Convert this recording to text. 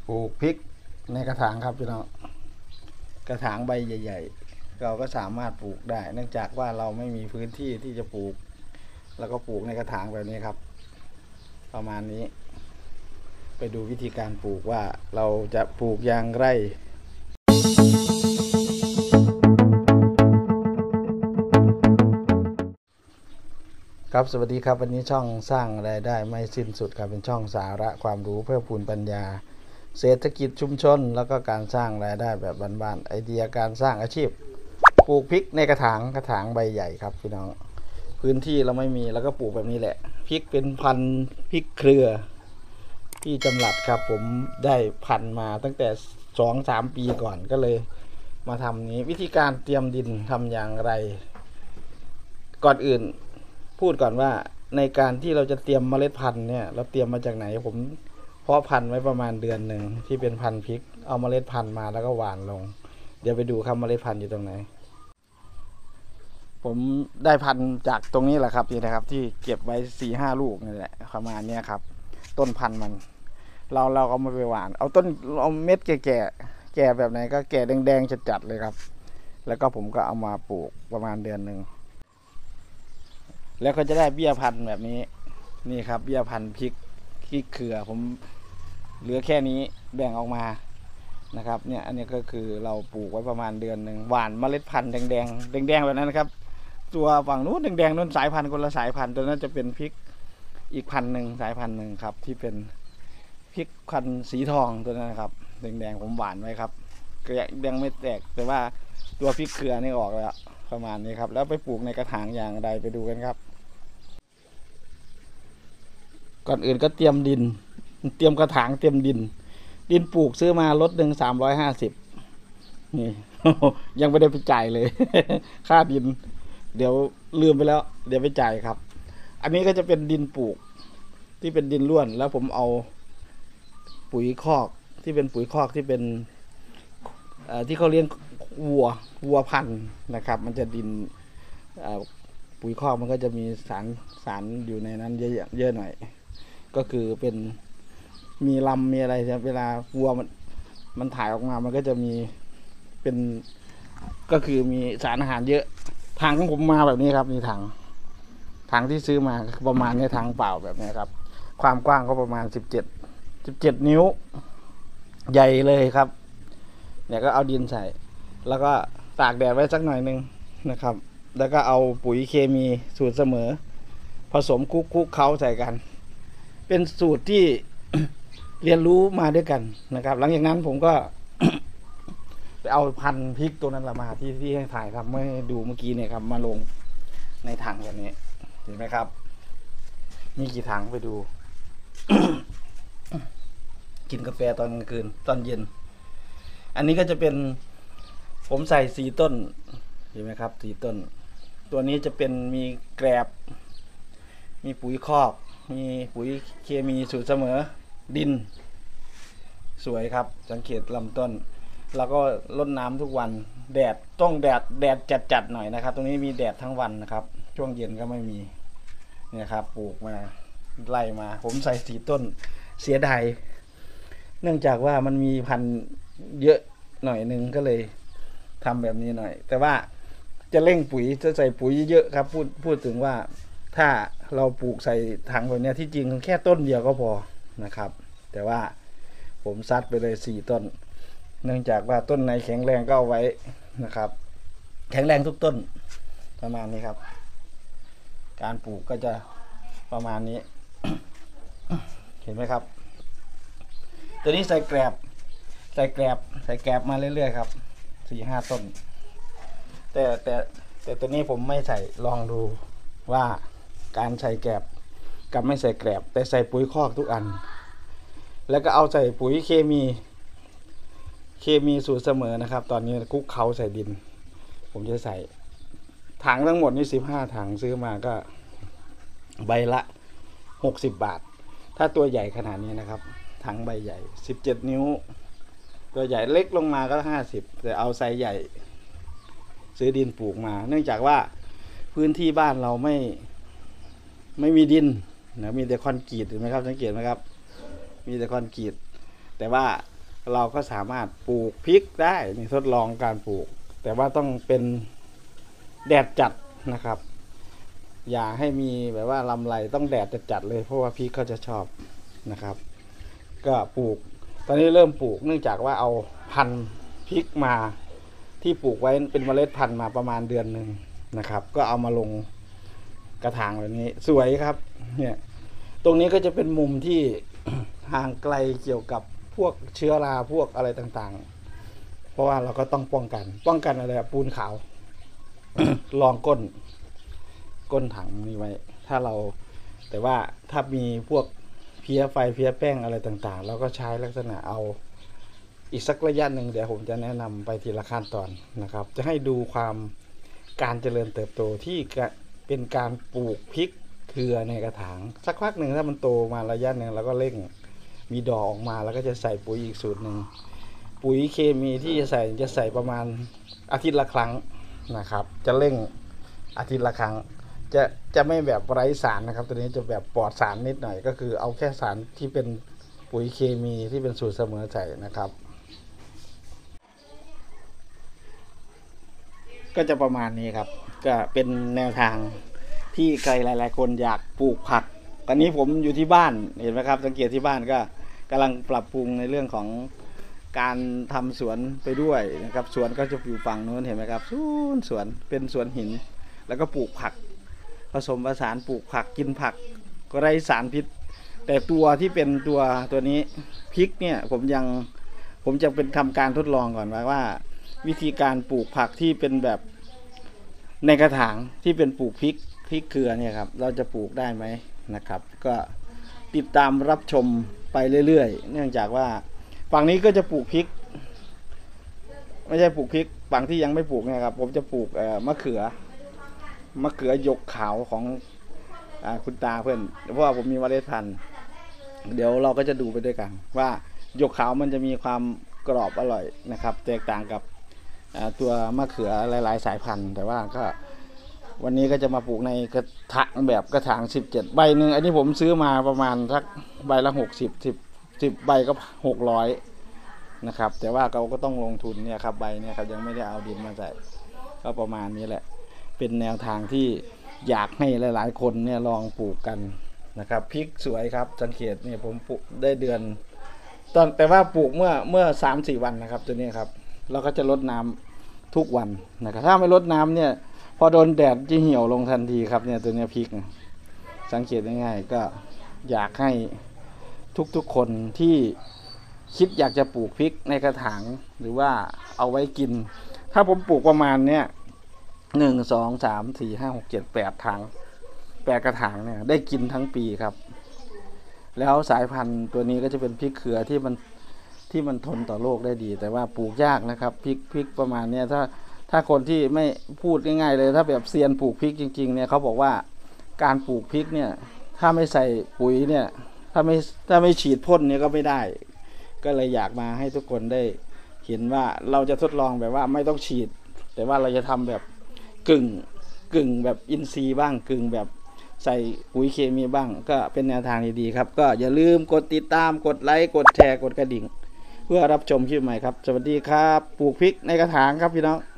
ปลูกพริกในกระถางครับพี่น้องกระถางใบใหญ่ๆเราก็สามารถปลูกได้เนื่องจากว่าเราไม่มีพื้นที่ที่จะปลูกแล้วก็ปลูกในกระถางแบบนี้ครับประมาณนี้ไปดูวิธีการปลูกว่าเราจะปลูกอย่างไรครับสวัสดีครับวันนี้ช่องสร้างรายได้ไม่สิ้นสุดครับเป็นช่องสาระความรู้เพื่อพูนปัญญาเศรษฐกิจชุมชนแล้วก็การสร้างรายได้แบบบ้านๆไอเดียการสร้างอาชีพปลูกพริกในกระถางใบใหญ่ครับพี่น้องพื้นที่เราไม่มีแล้วก็ปลูกแบบนี้แหละพริกเป็นพันธุ์พริกเครือที่จำหลัดครับผมได้พันธุ์มาตั้งแต่ 2-3 ปีก่อนก็เลยมาทำนี้วิธีการเตรียมดินทำอย่างไรก่อนอื่นพูดก่อนว่าในการที่เราจะเตรียมเมล็ดพันธุ์เนี่ยเราเตรียมมาจากไหนผมเพาะพันธุ์ไว้ประมาณเดือนหนึ่งที่เป็นพันธุ์พริกเอาเมล็ดพันธุ์มาแล้วก็หว่านลงเดี๋ยวไปดูครับเมล็ดพันธุ์อยู่ตรงไหนผมได้พันธุ์จากตรงนี้แหละครับนี่นะครับที่เก็บไว้ 4-5 ลูกนี่แหละประมาณนี้ครับต้นพันธุ์มันเราก็มาไปหว่านเอาต้นเอาเม็ดแก่แบบไหนก็แก่แดงๆจัดๆเลยครับแล้วก็ผมก็เอามาปลูกประมาณเดือนหนึ่งแล้วก็จะได้เบี้ยพันธุ์แบบนี้นี่ครับเบี้ยพันธุ์พริกเครือผมเหลือแค่นี้แบ่งออกมานะครับเนี่ยอันนี้ก็คือเราปลูกไว้ประมาณเดือนหนึ่งหว่านเมล็ดพันธุ์แดงแบบนั้นนะครับตัวฝั่งนู้นแดงนู้นสายพันธุ์คนละสายพันธุ์ตัวนั้นจะเป็นพริกอีกพันธุ์หนึ่งสายพันธุ์หนึ่งครับที่เป็นพริกพันธุ์สีทองตัวนั้นครับแดงผมหว่านไว้ครับก็ยังไม่แตกแต่ว่าตัวพริกเครือนี่ออกแล้วประมาณนี้ครับแล้วไปปลูกในกระถางอย่างไรไปดูกันครับก่อนอื่นก็เตรียมดินเตรียมกระถางเตรียมดินปลูกซื้อมารถหนึ่ง350นี่ ยังไม่ได้ไปจ่ายเลย ค่าดินเดี๋ยวลืมไปแล้วเดี๋ยวไปจ่ายครับอันนี้ก็จะเป็นดินปลูกที่เป็นดินร่วนแล้วผมเอาปุ๋ยคอกที่เป็นปุ๋ยคอกที่เป็นที่เขาเลี้ยงวัวพันธุ์นะครับมันจะดินปุ๋ยคอกมันก็จะมีสารอยู่ในนั้นเยอะหน่อยก็คือเป็นมีลำมีอะไรเวลาวัวมันถ่ายออกมามันก็จะมีเป็นก็คือมีสารอาหารเยอะถังของผมมาแบบนี้ครับมีถังที่ซื้อมาประมาณนี้ถังเปล่าแบบนี้ครับความกว้างก็ประมาณ17 นิ้วใหญ่เลยครับเนี่ยก็เอาดินใส่แล้วก็ตากแดดไว้สักหน่อยนึงนะครับแล้วก็เอาปุ๋ยเคมีสูตรเสมอผสมคุกเคล้าใส่กันเป็นสูตรที่ เรียนรู้มาด้วยกันนะครับหลังจากนั้นผมก็ ไปเอาพันธุ์พริกตัวนั้นมาที่ให้ถ่ายครับไม่ดูเมื่อกี้เนี่ยครับมาลงในถังแบบนี้เห็นไหมครับมีกี่ถังไปดู กินกาแฟตอนกลางคืนตอนเย็นอันนี้ก็จะเป็นผมใส่4 ต้นเห็นไหมครับ4 ต้นตัวนี้จะเป็นมีแกลบมีปุ๋ยคอกมีปุ๋ยเคมีสูตรเสมอดินสวยครับสังเกตลำต้นแล้วก็รดน้ำทุกวันแดดต้องแดดจัดหน่อยนะครับตรงนี้มีแดดทั้งวันนะครับช่วงเย็นก็ไม่มีเนี่ยครับปลูกมาไล่มาผมใส่4 ต้นเสียดายเนื่องจากว่ามันมีพันธุ์เยอะหน่อยนึงก็เลยทำแบบนี้หน่อยแต่ว่าจะเร่งปุ๋ยจะใส่ปุ๋ยเยอะครับพูดถึงว่าถ้าเราปลูกใส่ถังแบบนี้ที่จริงแค่ต้นเดียวก็พอนะครับแต่ว่าผมซัดไปเลย4 ต้นเนื่องจากว่าต้นไหนแข็งแรงก็เอาไว้นะครับแข็งแรงทุกต้นประมาณนี้ครับการปลูกก็จะประมาณนี้ เห็นไหมครับตัวนี้ใส่แกลบมาเรื่อยๆครับ4-5 ต้นแต่ตัวนี้ผมไม่ใส่ลองดูว่าการใส่แกลบกับไม่ใส่แกลบแต่ใส่ปุ๋ยคอกทุกอันแล้วก็เอาใส่ปุ๋ยเคมีสูตรเสมอนะครับตอนนี้คุกเขาใส่ดินผมจะใส่ถังทั้งหมดนี่15 ถังซื้อมาก็ใบละ60 บาทถ้าตัวใหญ่ขนาดนี้นะครับถังใบใหญ่17 นิ้วตัวใหญ่เล็กลงมาก็50แต่เอาไซส์ใหญ่ซื้อดินปลูกมาเนื่องจากว่าพื้นที่บ้านเราไม่มีดินนะมีแต่คอนกรีตเห็นไหมครับสังเกตไหมครับมีแต่คอนกรีตแต่ว่าเราก็สามารถปลูกพริกได้นี่ทดลองการปลูกแต่ว่าต้องเป็นแดดจัดนะครับ อย่าให้มีแบบว่าลำไรต้องแดดจัดเลยเพราะว่าพริกเขาจะชอบนะครับก็ปลูกตอนนี้เริ่มปลูกเนื่องจากว่าเอาพันธุ์พริกมาที่ปลูกไว้เป็นเมล็ดพันธุ์มาประมาณเดือนหนึ่งนะครับก็เอามาลงกระถางแบบนี้สวยครับเนี่ยตรงนี้ก็จะเป็นมุมที่ ห่างไกลเกี่ยวกับพวกเชื้อราพวกอะไรต่างๆเพราะว่าเราก็ต้องป้องกันอะไรปูนขาว รองก้นถังนี้ไว้ถ้าเราแต่ว่าถ้ามีพวกเพี้ยไฟเพี้ยแป้งอะไรต่างๆเราก็ใช้ลักษณะเอาอีกสักระยะหนึ่งเดี๋ยวผมจะแนะนำไปทีละขั้นตอนนะครับจะให้ดูความการเจริญเติบโตที่เป็นการปลูกพริกเครือในกระถางสักพักหนึ่งถ้ามันโตมาระยะหนึ่งเราก็เร่งมีดอกออกมาแล้วก็จะใส่ปุ๋ยอีกสูตรหนึ่งปุ๋ยเคมีที่จะใส่ประมาณอาทิตย์ละครั้งนะครับจะเร่งอาทิตย์ละครั้งจะไม่แบบไร้สารนะครับตัวนี้จะแบบปลอดสารนิดหน่อยก็คือเอาแค่สารที่เป็นปุ๋ยเคมีที่เป็นสูตรเสมอใส่นะครับก็จะประมาณนี้ครับก็เป็นแนวทางที่ใครหลายๆคนอยากปลูกผักตอนนี้ผมอยู่ที่บ้านเห็นไหมครับสังเกตที่บ้านก็กำลังปรับปรุงในเรื่องของการทำสวนไปด้วยนะครับสวนก็จะอยู่ฝั่งนู้นเห็นไหมครับสวนเป็นสวนหินแล้วก็ปลูกผักผสมผสานปลูกผักกินผักก็ไร้สารพิษแต่ตัวที่เป็นตัวนี้พริกเนี่ยผมจะเป็นทำการทดลองก่อนว่าวิธีการปลูกผักที่เป็นแบบในกระถางที่เป็นปลูกพริกเครือเนี่ยครับเราจะปลูกได้ไหมนะครับก็ติดตามรับชมไปเรื่อยๆเนื่องจากว่าฝั่งนี้ก็จะปลูกพริกไม่ใช่ปลูกพริกฝั่งที่ยังไม่ปลูกเนี่ยครับผมจะปลูกมะเขือหยกขาวของคุณตาเพื่อนเพราะว่าผมมีเมล็ดพันธุ์เดี๋ยวเราก็จะดูไปด้วยกันว่าหยกขาวมันจะมีความกรอบอร่อยนะครับแตกต่างกับตัวมะเขือหลายๆสายพันธุ์แต่ว่าก็วันนี้ก็จะมาปลูกในกระถางแบบกระถาง17ใบหนึ่งอันนี้ผมซื้อมาประมาณสักใบละ10ใบก็600นะครับแต่ว่าเราก็ต้องลงทุนเนี่ยครับใบเนี่ยครับยังไม่ได้เอาดินมาใส่ก็ประมาณนี้แหละเป็นแนวทางที่อยากให้หลายๆคนเนี่ยลองปลูกกันนะครับพริกสวยครับสังเกตเนี่ยผมปลูกได้เดือนแต่ว่าปลูกเมื่อ 3-4 วันนะครับตัวนี้ครับเราก็จะรดน้ำทุกวันนะครับถ้าไม่รดน้ำเนี่ยพอโดนแดดจะเหี่ยวลงทันทีครับเนี่ยตัวนี้พริกสังเกตง่ายๆก็อยากให้ทุกๆคนที่คิดอยากจะปลูกพริกในกระถางหรือว่าเอาไว้กินถ้าผมปลูกประมาณเนี้ย1 2 3 4 5 6 7 8ถัง8กระถางเนี่ยได้กินทั้งปีครับแล้วสายพันธุ์ตัวนี้ก็จะเป็นพริกเขือที่มันทนต่อโรคได้ดีแต่ว่าปลูกยากนะครับพริกประมาณเนี้ยถ้าคนที่ไม่พูดง่ายๆเลยถ้าแบบเซียนปลูกพริกจริงๆเนี่ยเขาบอกว่าการปลูกพริกเนี่ยถ้าไม่ใส่ปุ๋ยเนี่ยถ้าไม่ฉีดพ่นเนี่ยก็ไม่ได้ก็เลยอยากมาให้ทุกคนได้เห็นว่าเราจะทดลองแบบว่าไม่ต้องฉีดแต่ว่าเราจะทำแบบกึ่งแบบอินทรีย์บ้างกึ่งแบบใส่ปุ๋ยเคมีบ้างก็เป็นแนวทางดีๆครับก็อย่าลืมกดติดตามกดไลค์กดแชร์กดกระดิ่งเพื่อรับชมคลิปใหม่ครับสวัสดีครับปลูกพริกในกระถางครับพี่น้อง